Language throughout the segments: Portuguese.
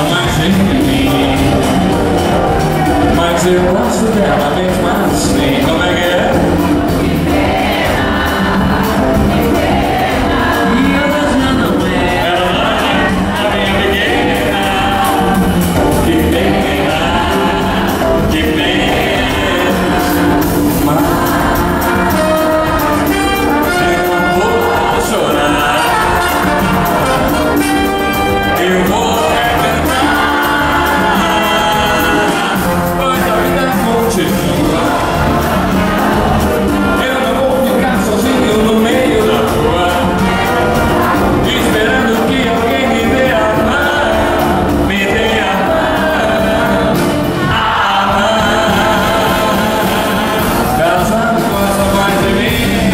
mais jeito de mim. Mas eu gosto dela mesmo assim. Como é que é? E ela já não é. Ela não é a minha pequena. Que pena, que pena. Mas eu não vou chorar. Eu vou cantar. Pois a vida continua. Eu não vou ficar sozinho no meio da rua, esperando que alguém me dê a mão, me dê a mão, a mão. Ela sabe gosta mais de mim,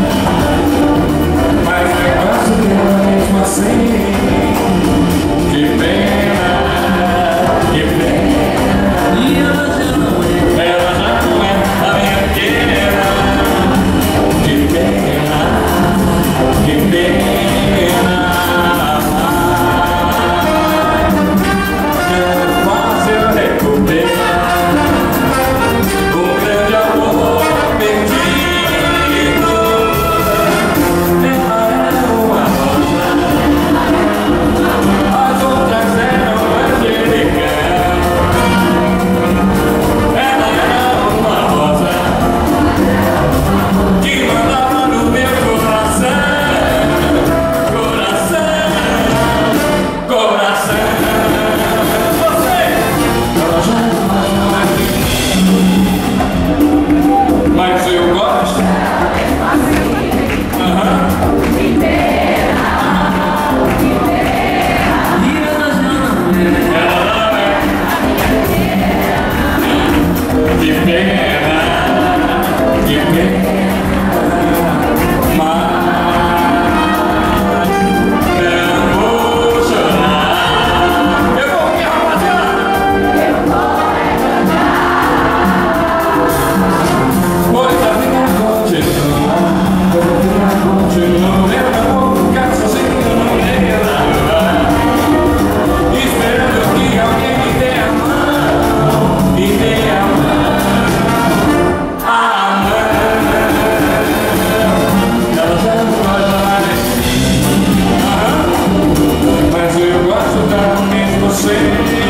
mas eu gosto dela mesmo assim. Que pena, que pena. E ela já não é. Ela já não é a minha pequena. Que pena, que pena. Quero fazer recuperar um grande amor perdido. Ela era uma rosa, as outras eram angelical. Ela era uma rosa que mandava no meu coração, coração, coração. Você, ela já não é de mim, mas eu gosto. E ela já não é. Ela não é. Que pena, que pena. Mas eu vou chorar. Eu vou me pois a vida continua. Eu não vou ficar sozinho no meio da rua, esperando que alguém me dê a mão, me dê a mão, a mão. Ela já não gosta mais de mim, mas eu gosto dela mesmo assim.